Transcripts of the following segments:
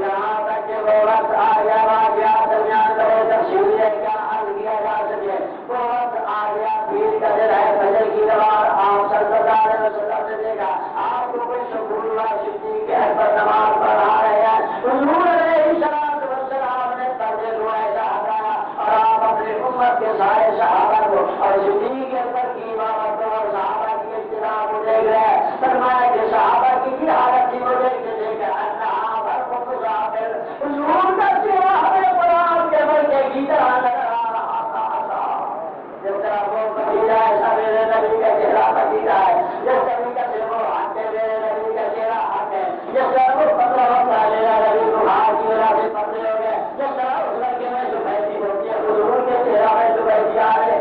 یہاں تک کہ وہ وقت آ گیا واقعہ درمیان کرے تفصیل ہے کیا عرض کیا جا سکے وہ وقت آ گیا پیر کا دل ہے فجر کی نماز آپ صلی اللہ علیہ وسلم نے دیکھا آپ کو کوئی سکون ہوا صدیق کے پر نماز پڑھا رہے ہیں حضور علیہ السلام نے پردے کو ایسا ہٹایا اور آپ اپنی امت کے سارے صحابہ کو اور صدیق کے پر کی امامت کو اور صحابہ کی اجتماع کو دیکھ رہے ہیں فرمایا کہ صحابہ کی حالت تھی وہ دیکھ کے دیکھا انہا بھر کو مسافر حضور کا چہرہ ہمیں قرآن کے بلکہ کی طرح نظر آ رہا تھا جس طرح وہ پتیجہ ایسا میرے نبی کا چہرہ پتیجہ ہے جس طریقے سے وہ حق ہے میرے نبی کا چہرہ حق ہے جس طرح وہ 15 وقت میرا نبی کو ہاتھ کی وجہ سے پتلے ہو گئے جس طرح اس لڑکے میں جو بیٹھی ہوتی ہے حضور کے چہرہ میں جو بیٹھی آ رہے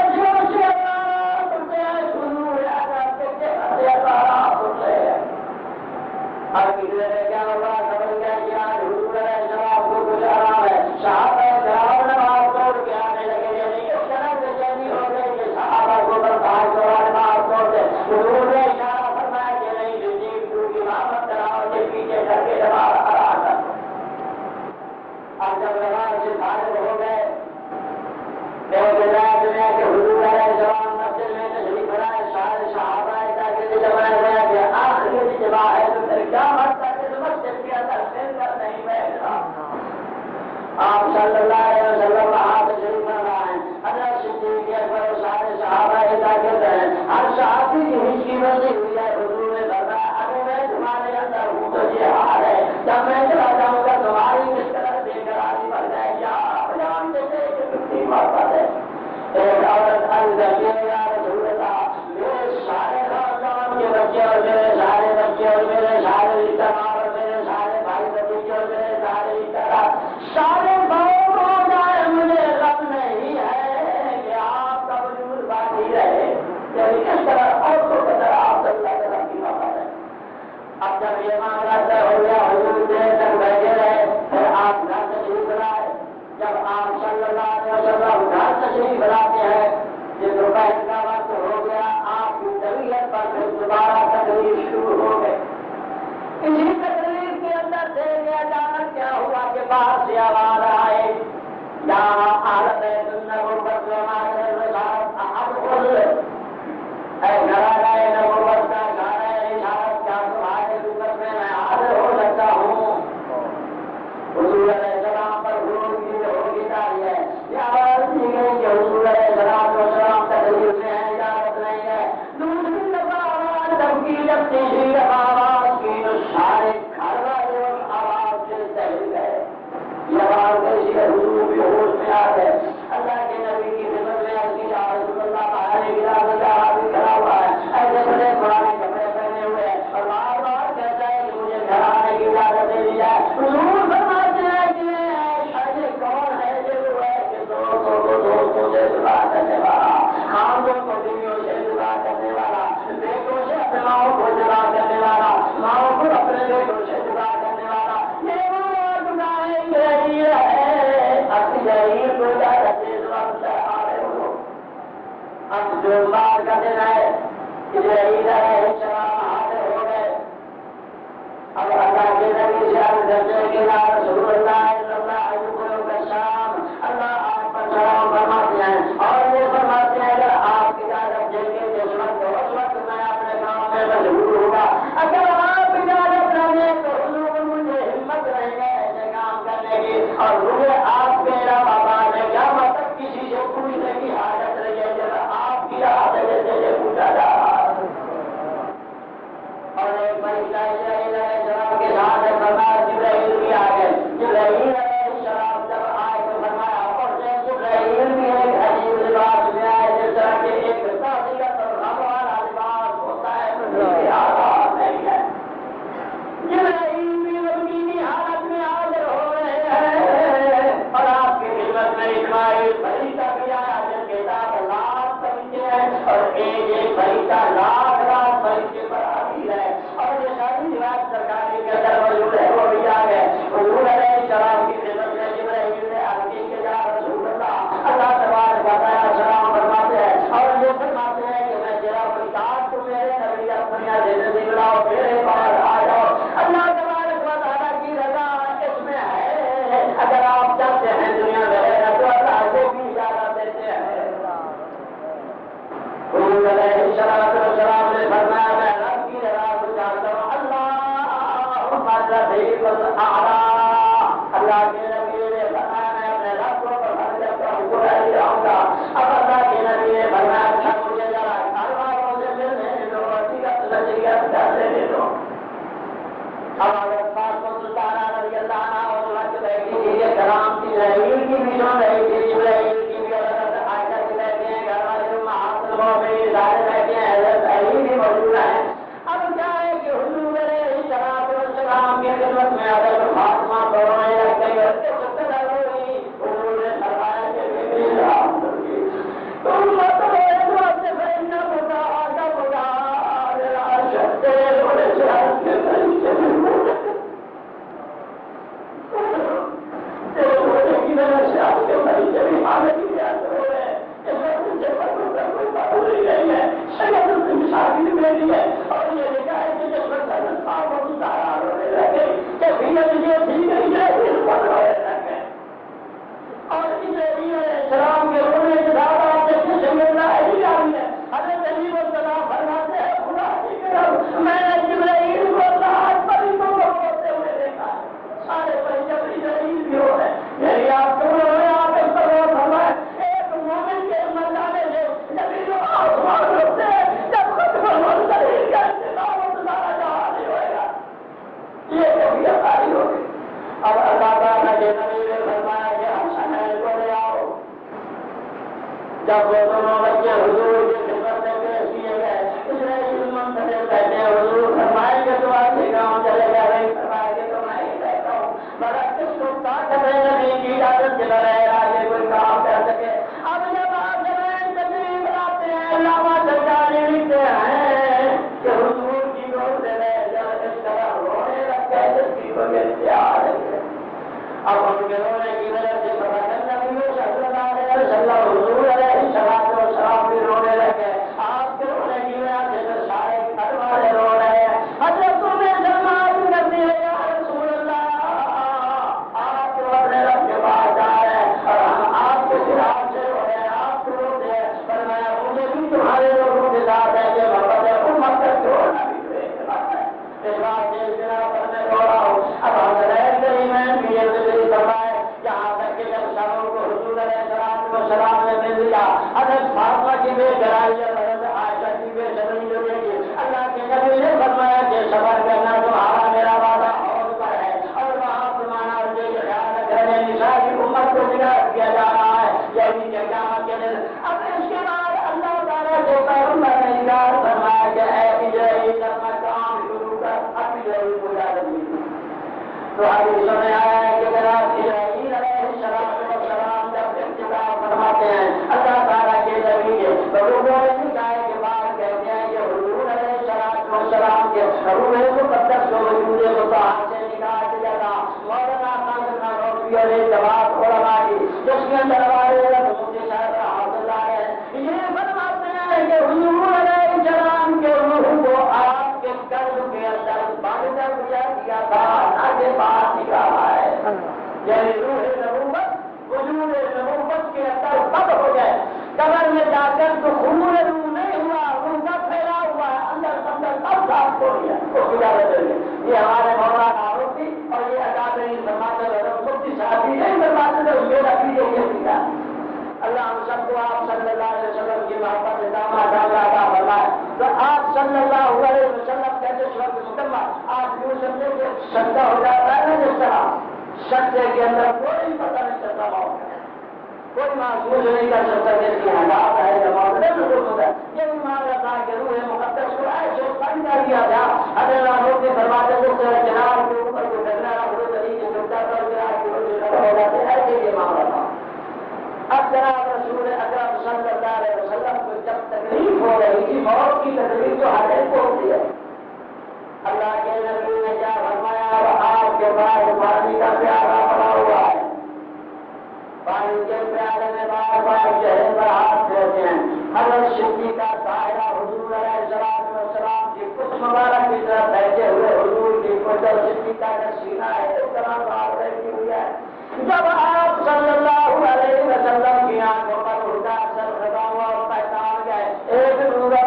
اور کسی نے کیا ہوگا سمجھ گیا کہ آج حضور علیہ السلام کو کچھ آرام ہے صحابہ کرام نماز توڑ کے آنے لگے یعنی اس طرح سے جلدی ہو گئی کہ صحابہ کو برداشت ہوا نماز توڑ دے حضور نے اشارہ فرمایا کہ نہیں صدیق تو کی امامت کراؤ کے پیچھے کر کے نماز ادا کر اب جب نماز سے فارغ ہو گئے ایک روایت میں ہے کہ حضور علیہ السلام مسجد میں تشریف لائے سارے صحابہ کے جماعت میں کہ آخری اجتماع ہے تو پھر کیا مرتا کہ مسجد کے اندر مل کر نہیں بیٹھنا آپ صلی اللہ علیہ وسلم وہاں تشریف فرما ہے حضرت صدیق اکبر اور سارے صحابہ شاگرد ہیں ہر صحابی کی ہچکی بندی ہوئی ہے حضور نے فرمایا اگر میں تمہارے اندر ہوں تو یہ حال ہے جب میں چلا جاؤں گا تمہاری کس طرح دے کر آگے بڑھ جائے گا بیان دیتے کہ کتنی مرتبہ ہے ایک عورت عرض کرتی ہے یا رسول اللہ میرے سارے خاندان کے بچے اور میرے سارے بچے اور میرے سارے رشتہ دار اور میرے سارے بھائی بھتیجے اور میرے سارے رشتہ دار سارے بہت ہو جائے مجھے غم نہیں ہے کہ آپ کا وجود باقی رہے یعنی کس طرح عورتوں کی طرح آپ صلی اللہ علیہ وسلم کی بات ہے اب جب یہ معاملہ طے ہو گیا حضور دیر تک بیٹھے رہے پھر آپ گھر تشریف لائے جب آپ صلی اللہ علیہ وسلم گھر تشریف لاتے ہیں یہ دوپہر کا وقت ہو گیا آپ کی طبیعت پر پھر دوبارہ تکلیف شروع ہو گئے اسی تکلیف کے اندر سے یہ اچانک کیا ہوا کہ باہر سے آواز آئے یا حالت ہے نبوت جو ہمارے رسالت احد خود اے گھر آئے نبوت کا گھر ہے رسالت کیا تمہارے خدمت میں حاضر ہو سکتا ہوں حضور علیہ السلام پر حضور کی ہوگی تاری ہے یا عرض کی گئی کہ حضور علیہ السلام تکلیف میں ہے اجازت نہیں ہے دوسری دفعہ آواز دھمکی جب تیسری دفعہ آواز کی تو سارے گھر والے آواز سے دہل گئے یہ آواز کیسی ہے حضور بھی ہوش میں آ گئے اللہ کے نبی کی خدمت میں عرض کی یا رسول اللہ باہر گرا بھی کھڑا ہوا ہے ایسے بڑے پرانے کپڑے پہنے ہوئے ہیں اور بار بار کہتا ہے کہ مجھے گھر آنے کی اجازت دے دی جائے حضور فرماتے ہیں کہ شاید کون ہے یہ وہ ہے کہ دوستوں سے دعا کرنے والا خاندوں کو بیویوں سے دعا کرنے والا بیٹوں سے اپنے ماؤں کو دعا کرنے والا ماؤں کو اپنے بیٹوں سے دعا کرنے والا یہ وہ دعائیں یہی ہے اب یہی کو اجازت دے دو ہم سے آ رہے ہو اب جو بات کا دن ہے یہی ہے شراب حاضر ہو گئے اب اللہ کے نبی سے عرض کرتے ہیں کہ یا رسول اللہ اللہ آپ پر سلام فرماتے ہیں اور یہ فرماتے ہیں اگر آپ کی اجازت دیں گے جس وقت اس وقت میں اپنے کام میں مشغول ہوگا اگر آپ اجازت نہ دیں تو حضور مجھے ہمت نہیں ہے ایسے کام کرنے کی اور مجھے آپ کے علاوہ بعد میں کیا مطلب کسی سے پوچھنے کی حاجت نہیں ہے جب آپ کی حاجت سے پوچھا جا رہا اور ایک فرشتہ جبرائیل کے ساتھ فرمایا جبرائیل بھی آ گئے حضور علیہ السلام نے فرمایا میں رب کی رضا کو چاہتا ہوں اللہم رفیق الاعلی اللہ کے نبی نے فرمایا میں اپنے رب کو پسند کرتا ہوں برائی رہوں گا اب اللہ کے نبی نے فرمایا اچھا مجھے ذرا گھر والوں سے ملنے دو نصیحت کر لینے دو اب اگر پاس کو سلطانہ رضی اللہ عنہ اور رکھ بیٹھی تھی یہ کرام کی رہی کی بھی سن رہی تھی جبرائیل کی بھی حضرت عائشہ کی بیٹھے ہیں گھر والے محاصلوں میں ادارے بیٹھے ہیں حضرت علی بھی موجود ہیں اب کیا ہے کہ حضور علیہ السلام کی خدمت میں حضرت فاطمہ رونے لگ گئی اور خود ہوئی حضور نے فرمایا کہ بیٹی سلام کرتی تم مت روئے اپنے فرینہ بتا آگا بتا تیرے رونے سے حضرت کے فرشتے تیرے رونے کی وجہ سے آپ کے فرشتے بھی حالت ہی آتے ہوئے اس وقت ان سے کوئی بات ہو رہی ہے شاید ان کی شادی بھی رہی ہے اور یہ لکھا ہے کہ جس وقت حضرت صاحب اور سارا رونے لگے کہ بھیا تجھے ٹھیک نہیں ہے پھر بند رونے لگے اور اسے بھی السلام کے رونے کے بعد آپ دیکھنے سے ملنا ایسی آئی ہے حضرت علی السلام فرماتے ہیں خدا کی قسم میں نے جبرائیل کو رات فرشتوں کو ہوتے ہوئے دیکھا سارے فرشتے جبرائیل بھی ہو رہے یعنی آپ کو آپ اس پر غور فرمائیں ایک مومن کے مر جانے سے نبی جو آسمان ہوتے ہیں جب ختم المرسلین کا انتقام ہو تو سارا جہاں نہیں ہوئے گا یہ کبھی افاری ہوگی اب اللہ تعالیٰ کے نبی نے فرمایا کہ حسنین کو لے آؤ جب وہ دونوں بچے حضور کی خدمت میں پیش کیے گئے اسرائیل منتظر بیٹھے حضور فرمائے کہ تو آگے گاؤں چلے گا نہیں فرمائے کہ تو میں ہی بیٹھا ہوں مگر کس کو طاقت ہے نبی کی اجازت کے بغیر آگے کوئی کام کر سکے اب جب آپ تقریب بناتے ہیں علامہ سرکاری لکھتے ہیں کہ حضور کی گود میں جب اس طرح رونے لگ گئے جس کی کوئی اختیار ہے اب ان کے رونے کی وجہ سے پتہ کرنا بھی ہو صلی اللہ علیہ وسلم حضور علیہ السلام بھی رونے لگے آپ کے رونے کی وجہ سے سارے گھر والے رو رہے ہیں حضرت تمہیں سلمان کرتی ہے یا رسول اللہ آپ تو اپنے رب کے پاس جا رہے ہیں اور ہم آپ کے خلاف سے رو رہے ہیں آپ کو روتے ہیں پر میں مجھے بھی تمہارے لوگوں کے ساتھ ہے کہ محبت ہے امت کا چھوڑنا بھی تو ایک بات ہے اس بات سے بنا پر میں رو رہا ہوں اب حضرت کریمین بھی یہ ذکر فرمائے جہاں تک کہ جب ساروں کو حضور علیہ السلام نے مل لیا حضرت فاطمہ کی بے گرائی حضرت عائشہ کی بے صبری جو دے گی اللہ کے نبی نے فرمایا کہ صبر کرنا تمہارا میرا وعدہ اور پر ہے اور وہاں فرمانا اور یہ خیال رکھنے نساء کی امت کو نگاہ کیا جا رہا ہے یعنی کہ قیامت کے دن اب اس کے بعد اللہ تعالیٰ سے پیغمبر نے نگاہ فرمایا کہ اے اجرائیل اپنا کام شروع کر اب اجرائیل کو جا رہی تو حدیث میں آیا ہے کہ جناب اسرائیل علیہ السلام جب انتقال فرماتے ہیں اللہ تعالیٰ کے ذریعے تو لوگوں نے نکائے کے بعد کہتے ہیں کہ حضور علیہ السلام کے روح مقدس کو وجود مطہر سے نکال دیا تھا مولانا قاسم نانوتوی علیہ جواب علماء کی جس کے اندر ہمارے مفتی صاحب رحمۃ اللہ علیہ یہ فرماتے ہیں کہ حضور علیہ السلام کے روح کو آپ کے قلب کے اندر باندھ کر دیا تھا آگے بات نکالا ہے یعنی روح نبوت وجود نبوت کے اندر تب ہو جائے قبر میں جا کر تو خون روح نہیں ہوا روح کا پھیلا ہوا ہے اندر تب صاف ہو گیا اس کی اجازت ہے یہ ہمارے مولانا آروپی اور یہ اکابرین فرماتے ہیں مفتی صاحب نہیں فرماتے تھے میرا بھی یہ سیکھا اللہ ہم سب کو آپ صلی اللہ علیہ وسلم کی محبت داماد عطا فرمائے تو آپ صلی اللہ علیہ وسلم کہتے اس وقت مکمل آپ یوں سمجھے کہ سجدہ ہو جاتا ہے نا جس طرح سجدے کے اندر کوئی پتہ نہیں چلتا موت کوئی محسوس نہیں کر سکتا کہ اس کی حالات ہے جماعت نہیں محسوس ہوتا ہے یہ مان رہا تھا کہ روح مقدس کو ایسے پنجا دیا تھا حضرت لوگ کے فرماتے تھے جناب کے اوپر جو ڈرنا وہ طریقے سے اٹھا کر کے آپ کی ختم ہو جاتے ایسے یہ معاملہ تھا اب جناب رسول اکرم صلی اللہ علیہ وسلم کو جب تکلیف ہو رہی تھی موت کی تکلیف تو ہر ایک کو ہوتی ہے اللہ کے نبی نے کیا فرمایا آپ کے پاس پانی کا پیالہ پڑا ہوا ہے پانی کے پیالے میں بار بار چہرے پر ہاتھ پھیرتے ہیں حضرت صدیق کا سایہ حضور علیہ السلام کی کچھ مبارک کی طرف بیٹھے ہوئے حضور کی کچھ صدیق کا سینہ ہے اس طرح بات رہتی ہوئی ہے جب آپ صلی اللہ علیہ وسلم کی آنکھوں پر اٹھا سر خدا ہوا اور پہچان گئے ایک نور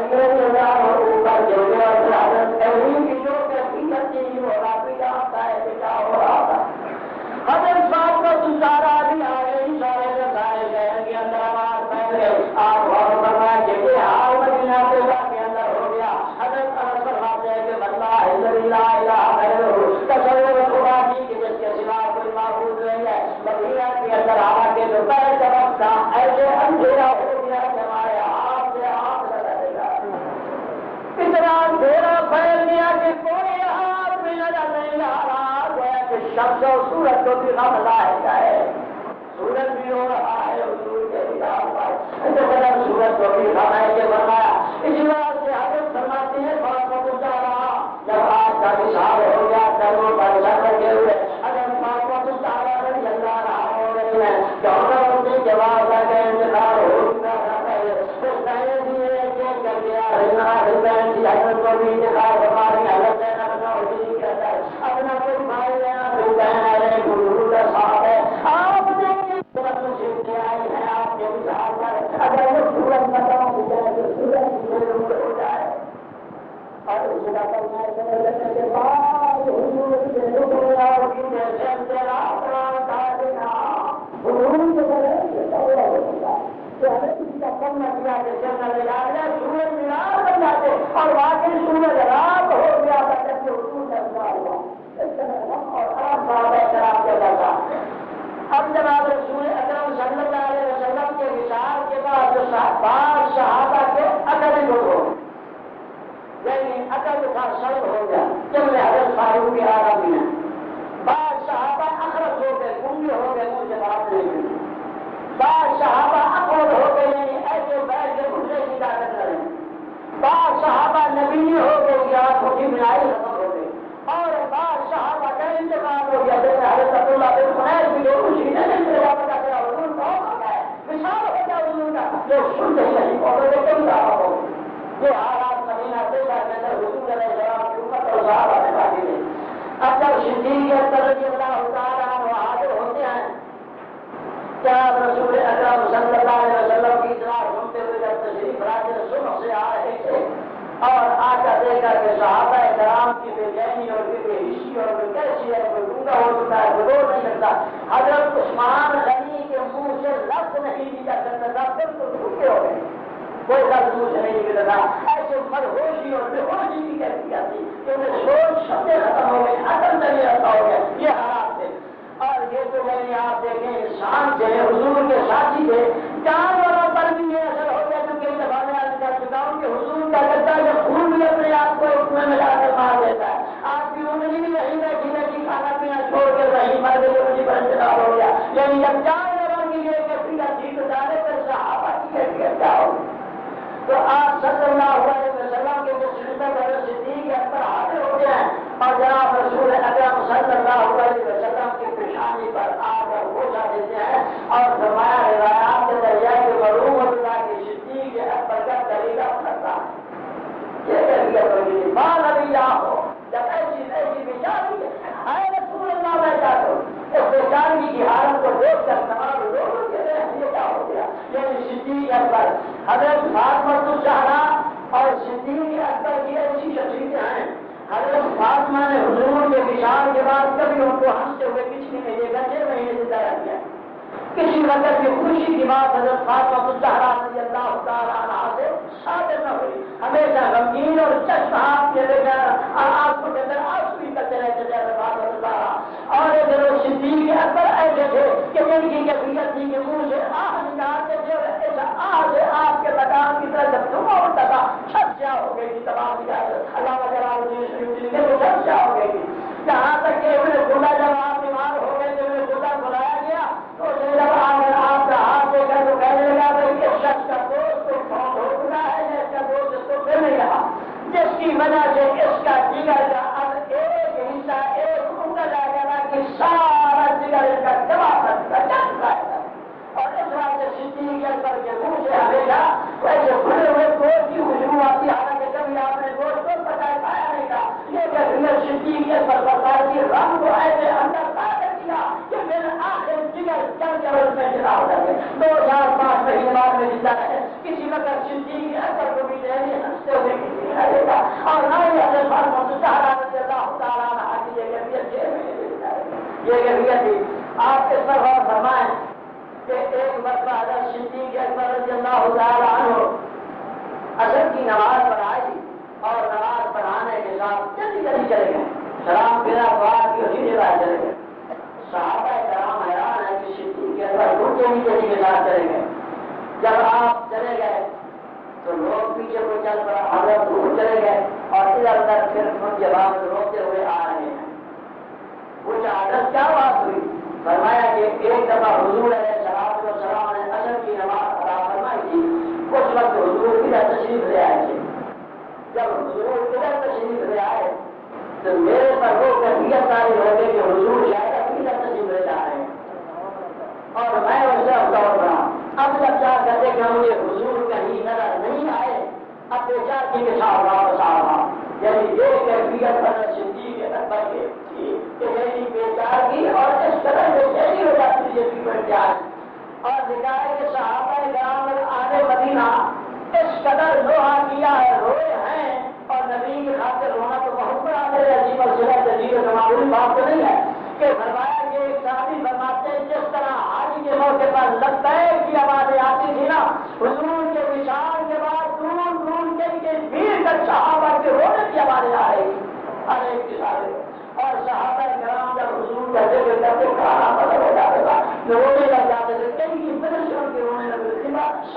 علی رضی اللہ عنہ اوپر گر گئے اور پھر حضرت علی کی جو کیفیت تھی وہ رب ہی جانتا ہے کہ کیا ہو رہا تھا. حضرت صاحب کو دوسرا بھی آ گئی سارے کے سارے شہر کے اندر آواز پھیل گئی. آپ غور فرمائیں کہ یہ حال مدینہ طیبہ کے اندر ہو گیا. حضرت انس فرماتے ہیں کہ واللہ لا الہ غیرہ تصور خدا کی کہ جس کے سوا کوئی معبود نہیں ہے. مدینہ کے اندر آ کے دوپہر کا وقت تھا ایسے اندھیرا ہو گیا کہ ہمارے آپ سے آپ لگے گا. اتنا اندھیرا پھیل گیا کہ کوئی آپ بھی نظر نہیں آ رہا. شمس و سورج کو بھی غم لاحق ہے. سورج بھی ہو رہا ہے حضور کے دیدار پر. سورج کو بھی غم ہے کہ بنایا. اسی وجہ سے حضرت فرماتے ہیں بہت گزرا رہا جب آج کا وصال ہو گیا کروں پر سر لگے ہوئے اگر فاطمہ الزہرا رضی اللہ عنہا ہو رہی ہے دونوں ان کے جواب کا انتظار ہو چکا تھا. اس پہلے بھی ایک ایک کر دیا حسین کی حضرت کو بھی انتظار ہماری حضرت اپنا کوئی بھائی لینا کوئی بہن ہے گرو کا صاحب ہے. آپ نے سیکھ کے آئی ہے آپ کے وچار پر اگر وہ سورج ختم ہو جائے تو سورج ہو جائے اور اس کا کرنے کے بعد حضور کے حکم اور کی جیسے تیرا اپنا تھا دینا حضور کو کرے یہ دورہ ہوگا تو ہمیں کسی کا کم نہ کیا کہ جنرل علاج ہے سورج مینار بن جاتے اور واقعی سورج رات ہو گیا تھا جب کہ حضور کا ہوا. اب جناب رسول اکرم صلی اللہ علیہ وسلم کے وصال کے بعد جو بعض صحابہ کے عقل ہو یعنی عقل کا سلب ہو گیا جب میں حضرت فاروق اعظم ہیں. بعض صحابہ اخرس ہو گئے گنگے ہو گئے منہ سے بات نہیں ہوئی. بعض صحابہ اقود ہو گئے یعنی ایسے بیٹھ کے گھٹنے کی طاقت نہ رہے. بعض صحابہ نبی ہو گئے یا آنکھوں کی بنائی ختم ہو گئی اور بعض صحابہ کا انتقال ہو گیا. جیسے حضرت عبداللہ بن حنیف بھی لوگ اسی نے انتظام کا تیرا حضور کون ہو گیا ہے مثال ہو گیا حضور کا جو سنتے ہی نہیں پڑھے تو کم رہا ہو. یہ حالات مدینہ طیبہ کے اندر حضور علیہ السلام کی امت اور صحابہ نے باقی ہے. اب جب صدیق اکبر رضی اللہ تعالیٰ عنہ حاضر ہوتے ہیں کیا رسول اکرم صلی اللہ علیہ وسلم کی اطلاع سنتے ہوئے جب تشریف لاتے صبح سے آ رہے تھے اور آ کر دیکھا کہ صحابہ کرام کی بے چینی اور بے حسی اور کیسی ہے کوئی گنگا ہو چکا ہے کوئی بول نہیں سکتا. حضرت عثمان غنی کے منہ سے لفظ نہیں نکل سکتا تھا بالکل بھوکے ہو گئے کوئی لفظ منہ سے نہیں نکلتا تھا. ایسے مدہوشی اور بے ہوشی کی کیفیت تھی کہ انہیں سوچ سمجھے ختم ہو گئے عقل نہیں رہتا ہو گیا. یہ حالات تھے. اور یہ تو میں نے آپ دیکھیں انسان تھے حضور کے ساتھی تھے جانوروں پر بھی یہ اثر ہو گیا کیونکہ اس دفعہ میں کر چکا ہوں کہ حضور کا کرتا ہے جب خون بھی اپنے آپ کو اس میں ملا کر مار دیتا ہے. آپ کی انگلی بھی وہی بیٹھی بیٹھی کھانا پینا چھوڑ کر وہی مر گئی مجھے پر انتظار ہو گیا. یعنی جب جانوروں کی یہ کیفیت تھی تو جانے پر صحابہ کی کیفیت کیا ہوگی. تو آپ صلی اللہ علیہ وسلم کے جو سنت اور صدیق اکبر حاضر ہو گئے ہیں اور جناب رسول اکرم صلی اللہ علیہ وسلم کی پیشانی پر آ کر بوسا دیتے ہیں اور فرمایا روایات کے ذریعے کہ معلوم اللہ کی صدیق اکبر کا طریقہ کرتا ہے. یہ طریقہ بنی ماں نبی ہو جب ایسی بیچاری ہے رسول اللہ میں چاہتا ہوں اس بیچاری کی حالت کو دیکھ کر تمام لوگ کہتے ہیں یہ کیا ہو گیا. یعنی صدیق اکبر حضرت فاطمہ الزہرا اور صدیق اکبر کی ایسی شخصیتیں ہیں. حضرت فاطمہ نے حضور کے وصال کے بعد کبھی ان کو ہنستے ہوئے کسی نے دیکھا 6 مہینے زندہ رہ گیا. کسی وقت کی خوشی کی بات حضرت فاطمہ الزہرا رضی اللہ تعالیٰ عنہا سے صادر نہ ہوئی. ہمیشہ غمگین اور چشم ہاتھ کے لے کر آنکھوں کے اندر آنسو ہی کرتے رہتے تھے حضرت فاطمہ الزہرا. اور جو صدیق اکبر ایسے تھے کہ ان کی کیفیت تھی کہ منہ سے آہ نکالتے تھے ایسا آہ سے آپ کے مکان کی طرح جب دھواں اٹھتا تھا چھت کیا ہو گئی تھی تمام اللہ جلال چھت کیا ہو گئی تھی. یہاں تک کہ ابن خدا جب آپ بیمار ہو گئے تو ابن خدا بلایا گیا تو جب آپ کا ہاتھ دے کر تو کہنے لگا بھائی اس شخص کا دوست تو بہت ہو چکا ہے اس کا دوست اس کو پھر نہیں رہا جس کی وجہ سے اس کا جگر کا اب ایک حصہ ایک انگل آ گیا کہ سارا جگر اس کا جواب کر چکا جنگ رہا ہے. اور اس وجہ سے صدیق اکبر کے منہ سے ہمیشہ ویسے کھلے ہوئے گوشت کی خوشبو آتی حالانکہ کبھی آپ نے گوشت کو پکایا کھایا نہیں تھا. یہ کیفیت صدیق اکبر بتائی کہ رنگ کو ایسے اندر طاقت کیا کہ میرے آخر جگر چل کر اس میں جلا ہو جائے. 2 سال 5 مہینے بعد میں زندہ رہے کسی وقت صدیق اکبر کو بھی دہلی ہنستے ہوئے کسی نہ دیکھا، اور نہ ہی حضرت فاطمہ الزہرا رضی اللہ تعالیٰ عنہا کی یہ کیفیت یہ کیفیت تھی۔ آپ اس پر غور فرمائیں کہ ایک مرتبہ حضرت صدیق اکبر رضی اللہ تعالیٰ عنہ عصر کی نماز پڑھائی اور نماز پڑھانے کے ساتھ جلدی جلدی چلے گئے، سلام پھیرا دعا کی اسی جگہ چلے گئے۔ صحابہ کرام حیران ہے کہ صدیق اکبر دور کے نیچے کے ساتھ چلے گئے۔ جب آپ چلے گئے تو لوگ پیچھے کو چل پڑا، حضرت دور چلے گئے اور ادھر ادھر پھر ان کے بعد روتے ہوئے آ رہے ہیں۔ پوچھا حضرت کیا بات ہوئی؟ فرمایا کہ ایک دفعہ حضور علیہ السلام نے عصر کی نماز ادا فرمائی تھی، اس وقت حضور ادھر تشریف لے آئے تھے۔ جب حضور ادھر تشریف لے آئے تو میرے پر وہ کیفیت تاری ہو گئی کہ حضور شاید ادھر تشریف لے جا رہے ہیں، اور میں ان سے دوڑ رہا۔ اب جب جا کر دیکھا مجھے حضور کہیں نظر نہیں آئے، اب بیچار کی کے ساتھ واپس آ رہا، یعنی یہ کیفیت حضرت صدیق اکبر کی تھی کہ میری بیچار کی اور اس طرح سے چیری ہو جاتی ہے کہ بیچار، اور دکھائے کہ صحابہ کرام آنے مدینہ اس قدر لوہا کیا ہے، روئے ہیں، اور نبی کی خاطر رونا تو بہت بڑا میرے عجیب اور صورت عجیب و معمولی بات تو نہیں ہے کہ فرمایا کہ ایک صحابی فرماتے ہیں جس طرح حج کے موقع پر لبیک کی آوازیں آتی تھی نا، حضور کے وصال کے بعد دور دور کے بھیڑ تک صحابہ کے رونے کی آوازیں آ رہی ہر ایک کے سارے، اور صحابہ کرام جب حضور کا ذکر کرتے کھانا بدل ہو جاتا تھا، رونے لگ جاتے تھے، کئی کی پریشان کے رونے لگتے تھے،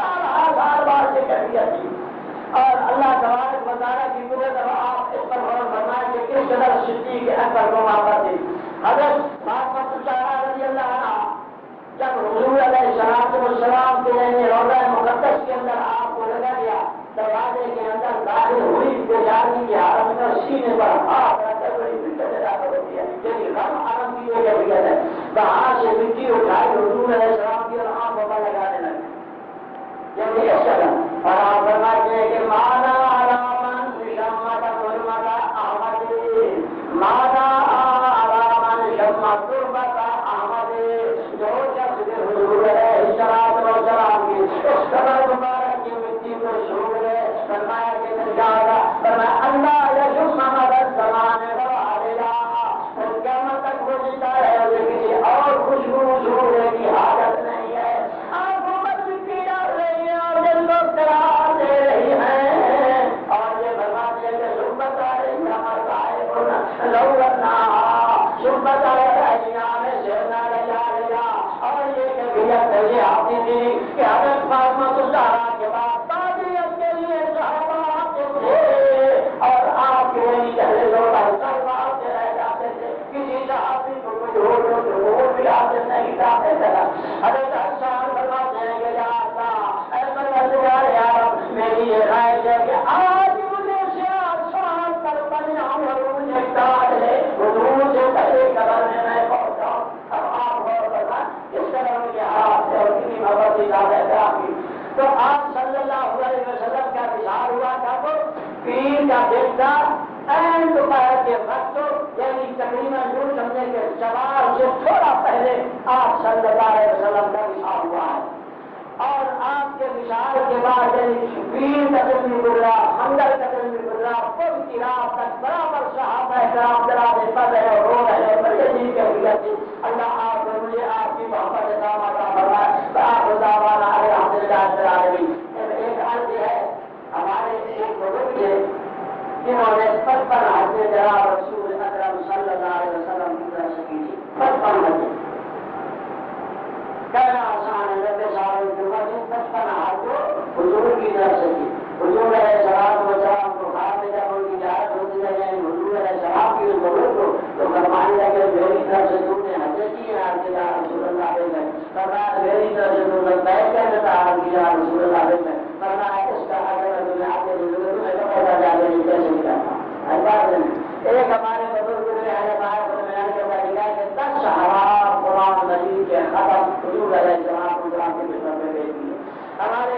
سال بار سے کیفیت تھی۔ اور اللہ تبارک و تعالیٰ کی قدرت آپ اس پر غور فرمائیں کہ کس قدر صدیق اکبر کو محبت تھی۔ حضرت فاطمہ الزہرا رضی اللہ عنہا جب حضور علیہ السلام کے روضہ مقدس کے اندر آپ کو لگا دیا، دروازے کے اندر داخل ہوئی، بیچاری کی حالت میں سینے پر ہاتھ رکھ کر بڑی دقت پیدا ہوتی ہے، یعنی غم عالم کی یہ کیفیت ہے۔ باہر سے مٹی اٹھائی حضور علیہ السلام کی اور آنکھوں پر لگانے لگے، یعنی اس طرح، اور آپ فرماتے ہیں کہ مانا علامن شمت ظلمت احمد، مانا علامن شمت ظلمت احمد، جو شخص کے حضور علیہ السلام کی اس قدر مبارک کی مٹی کو چھو گئے، فرمایا کہ فرمایا اللہ یشم مدد زمان علیہ، قیامت تک وہ زندہ ہے، اسے کسی اور خوشبو چھوڑنے کی حاجت نہیں ہے۔ قرار دے رہی ہیں اور یہ فرماتی ہے کہ سبت علیہ مصائب لو ورنہ سبت علیہ میں سیرنا لجا لیا، اور یہ کیفیت یہ آتی تھی کہ حضرت فاطمہ الزہرا کے بعد تعزیت کے لیے صحابہ آتے تھے اور آپ کے لیے چہرے لوٹا کرواتے رہ جاتے تھے، کسی صحابی کو کوئی ہو بھی حاصل نہیں کرتے تھے۔ حضرت حسان فرماتے ہیں کہ میری یہ رائے ہے کہ آج مجھے سے آسان پر بناؤں اور مجھے کاٹ لے، حضور سے پہلے قبر میں میں پہنچاؤں۔ اب آپ غور فرمائیں کس طرح ان کے ہاتھ سے اور کتنی محبت کی احترام کی۔ تو آپ صلی اللہ علیہ وسلم کا وصال ہوا تھا تو پیر کا دن تھا، عین دوپہر کے وقت، یعنی تقریباً یوں سمجھے کہ سوار سے تھوڑا پہلے آپ صلی اللہ علیہ وسلم کا وصال ہوا ہے، اور آپ کے وصال کے بعد پیر کا دن بھی گزرا، منگل کا دن بھی گزرا، پل کی رات تک برابر صحابہ کرام جنازے پڑھ رہے اور رو رہے اور بڑی عجیب کیفیت تھی۔ اللہ آپ کو مجھے آپ کی محبت عطا فرمائے۔ آپ دعوانا الحمدللہ رب العالمین۔ ایک عرض ہے، ہمارے ایک بزرگ تھے جنہوں نے 55 حجیں جناب رسول اکرم صلی اللہ علیہ وسلم کی طرف سے کی تھی، 55 حجیں۔ کہنا آسان ہے، 90 سال کی عمر میں 55 حج حضور کی طرف سے کی۔ حضور علیہ السلام کو خواب میں جب ان کی زیارت ہوتی ہے، یعنی حضور علیہ السلام کی اس بزرگ کو تو فرمانے لگے میری طرف سے تم نے حج کی ہے یا رسول اللہ علیہ، فرمایا میری طرف سے تم نے بیٹھ کر عرض کیا رسول اللہ علیہ، فرمایا اس کا اگر تمہیں آپ کے بزرگ تمہیں تو پتا جانے کیسے نکلنا۔ ایک ہمارے بزرگ نے کہ 10 صحابہ قرآن مجید کے ختم حضور علیہ السلام کو قرآن کے خدمت میں بھیج دیے۔ ہمارے